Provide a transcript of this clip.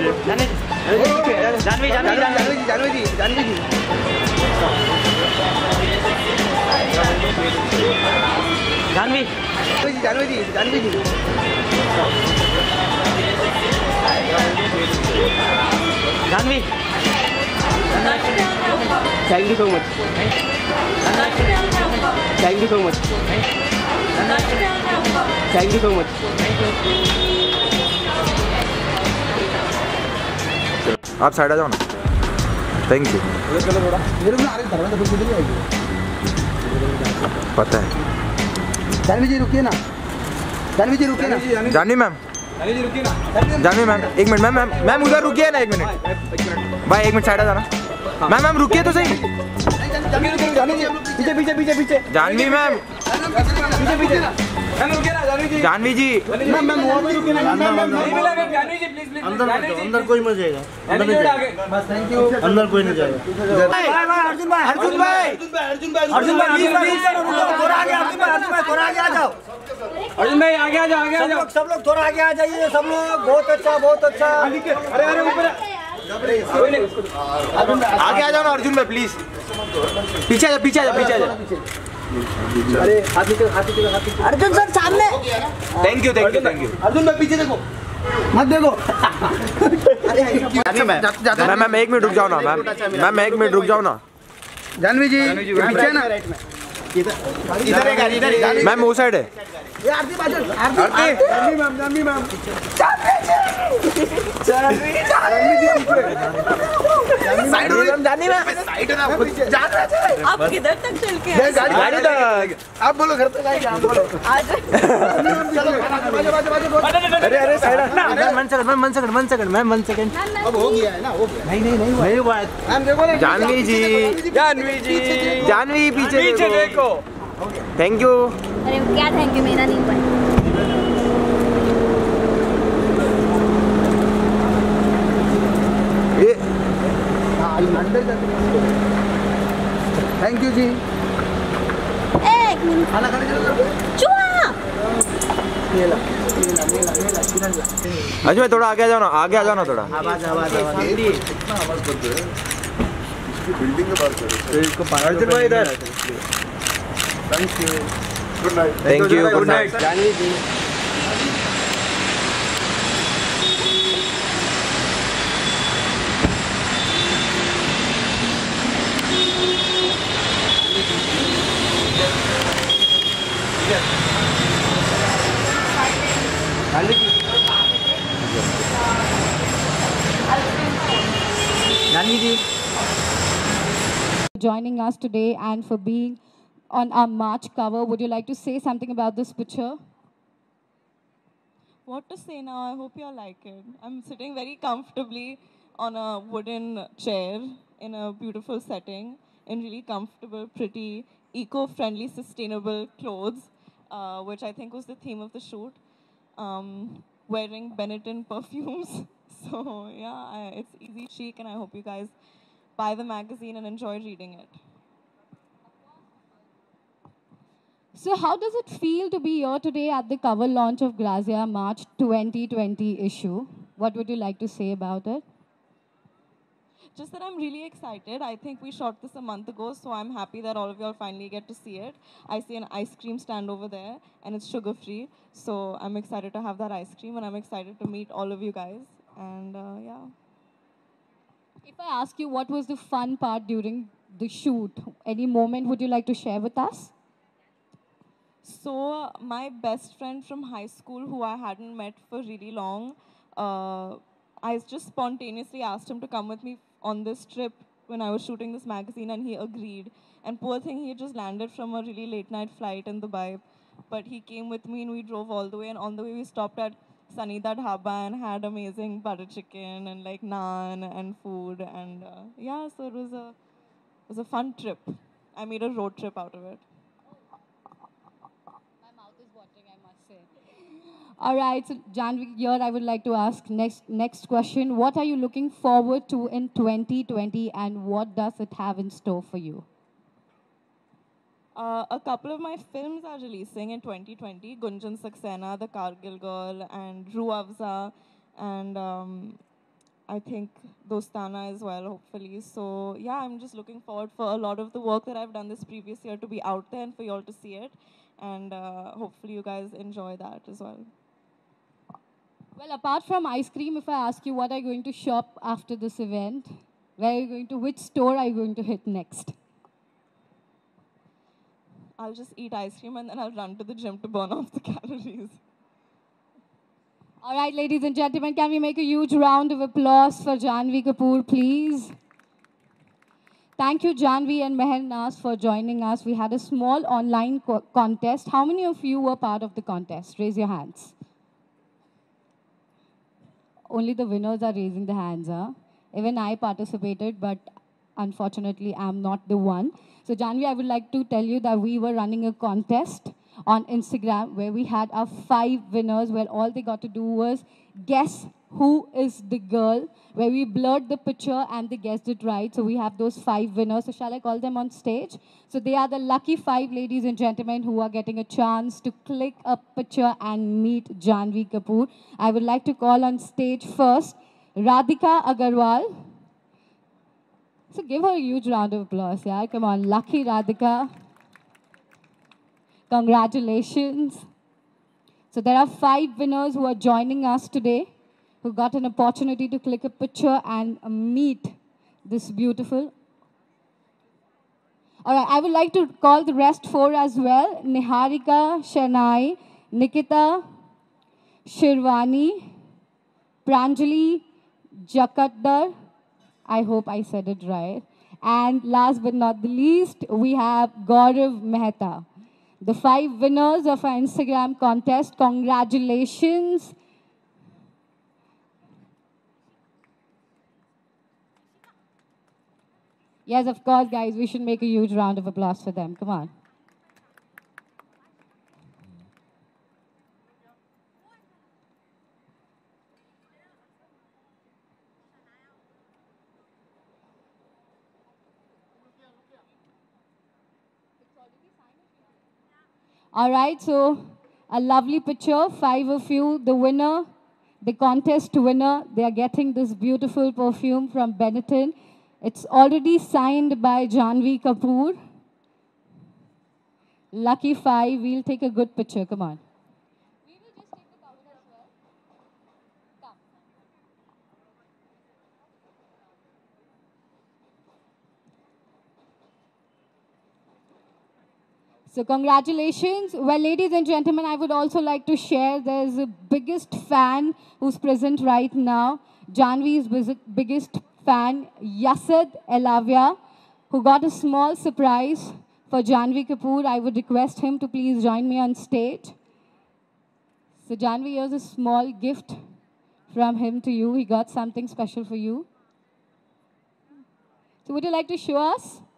Janvi thank you so much thank you so much thank you so much आप side आ जाओ ना thank you पता है जानवी जी रुकिए ना जानवी जी रुकिए ना जानवी मैम जानवी मैम एक मिनट मैम मैम मैम उधर रुकिए ना एक मिनट भाई एक मिनट साइड आ जाना मैम मैम रुकिए तो सही पीछे पीछे पीछे पीछे जानवी मैम पीछे पीछे जानवी जी मैम मैम वहाँ पे रुकिए ना अंदर कोई मत जाएगा अंदर नहीं जाएगा बस थैंक यू अंदर कोई नहीं जाएगा अर्जुन भाई थोड़ा आगे आ जाओ अर्जुन भाई आगे आ जाओ सब लोग थोड़ा आगे आ जाइए सब लोग बहुत अच्छा अरे ऊपर आगे आ जाओ ना अर्जुन भाई प्लीज पीछे आ जा अरे अर्जुन सर सामने थैंक यू अर्जुन भाई पीछे देखो मत देखो मैम मैम एक मिनट रुक जाओ ना मैम एक मिनट रुक जाओ ना जानवी जी पीछे ना इधर मैम वो साइड है आरती मैम आप किधर तक चल के आप बोलो घर तक आएंगे आप बोलो अरे साइड वन सेकंड अब हो गया है ना नहीं हुआ मैम देखो ना जानवी जी जानवी पीछे देखो थैंक यू अरे क्या थैंक यू मेरा नहीं हुआ ये थैंक यू जी एक मिनट चुहा अच्छा थोड़ा आगे आ जाओ ना थोड़ा बिल्डिंग के बात करो अर्जुन भाई इधर thank you good night thank you good night Janvi ji joining us today and for being on our March cover. Would you like to say something about this picture? What to say now? I hope you all like it. I'm sitting very comfortably on a wooden chair in a beautiful setting in really comfortable, pretty, eco-friendly, sustainable clothes, which I think was the theme of the shoot. Wearing Benetton perfumes. So yeah, it's easy chic and I hope you guys buy the magazine and enjoy reading it. So how does it feel to be here today at the cover launch of Grazia March 2020 issue? What would you like to say about it? Just that I'm really excited. I think we shot this a month ago, so I'm happy that all of you all finally get to see it. I see an ice cream stand over there, and it's sugar-free. So I'm excited to have that ice cream, and I'm excited to meet all of you guys. And yeah. If I ask you what was the fun part during the shoot, any moment would you like to share with us? So my best friend from high school, who I hadn't met for really long, I just spontaneously asked him to come with me on this trip when I was shooting this magazine, and he agreed. And poor thing, he had just landed from a really late night flight in Dubai. But he came with me and we drove all the way, and on the way we stopped at Sanida Dhaba and had amazing butter chicken and like naan and food. And yeah, so it was a fun trip. I made a road trip out of it. All right, so Janvi, here I would like to ask next question. What are you looking forward to in 2020 and what does it have in store for you? A couple of my films are releasing in 2020. Gunjan Saxena, The Kargil Girl, and Roo Afza. And I think Dostana as well, hopefully. So yeah, I'm just looking forward for a lot of the work that I've done this previous year to be out there and for you all to see it. And hopefully you guys enjoy that as well. Well, apart from ice cream, if I ask you what are you going to shop after this event, where are you going to, which store are you going to hit next? I'll just eat ice cream and then I'll run to the gym to burn off the calories. All right, ladies and gentlemen, can we make a huge round of applause for Janvi Kapoor, please? Thank you, Janvi and Meher Nas, for joining us. We had a small online contest. How many of you were part of the contest? Raise your hands. Only the winners are raising the hands, huh? Even I participated, but unfortunately, I'm not the one. So, Janvi, I would like to tell you that we were running a contest on Instagram where we had our 5 winners, where all they got to do was guess who is the girl, where we blurred the picture and they guessed it right. So we have those 5 winners. So shall I call them on stage? So they are the lucky 5 ladies and gentlemen who are getting a chance to click a picture and meet Janvi Kapoor. I would like to call on stage first Radhika Agarwal. So give her a huge round of applause, yeah. Come on, lucky Radhika. Congratulations. So there are 5 winners who are joining us today, who got an opportunity to click a picture and meet this beautiful. All right, I would like to call the rest 4 as well. Niharika Shanai, Nikita Shirvani, Pranjali Jakaddar. I hope I said it right. And last but not the least, we have Gaurav Mehta. The 5 winners of our Instagram contest. Congratulations. Yes, of course, guys. We should make a huge round of applause for them. Come on. All right, so a lovely picture, 5 of you. The winner, the contest winner, they are getting this beautiful perfume from Benetton. It's already signed by Janvi Kapoor. Lucky 5, we'll take a good picture, come on. We will just take the cover as well. Come. So congratulations. Well, ladies and gentlemen, I would also like to share there's a biggest fan who's present right now. Janvi's biggest fan, Yasad Elavia, who got a small surprise for Janvi Kapoor. I would request him to please join me on stage. So Janvi, here's a small gift from him to you. He got something special for you. So would you like to show us?